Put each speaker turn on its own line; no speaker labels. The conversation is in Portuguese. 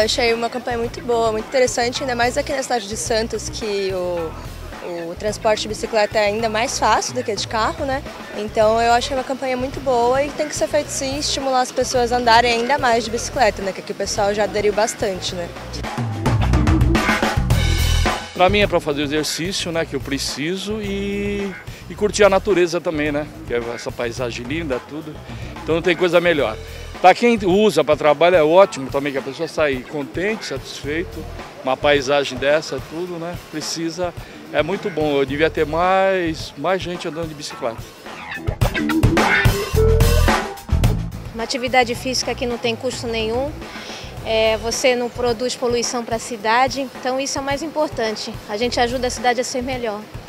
eu achei uma campanha muito boa, muito interessante, ainda mais aqui na cidade de Santos, que o transporte de bicicleta é ainda mais fácil do que de carro, né? Então eu achei uma campanha muito boa e tem que ser feito sim, estimular as pessoas a andarem ainda mais de bicicleta, né? Que aqui o pessoal já aderiu bastante, né?
Para mim é para fazer exercício, né, que eu preciso e curtir a natureza também, né, que é essa paisagem linda, tudo. Então não tem coisa melhor. Para quem usa para trabalho é ótimo também que a pessoa sair contente, satisfeito, uma paisagem dessa, tudo, né, precisa, é muito bom. Eu devia ter mais gente andando de bicicleta.
Uma atividade física que não tem custo nenhum. Você não produz poluição para a cidade, então isso é o mais importante. A gente ajuda a cidade a ser melhor.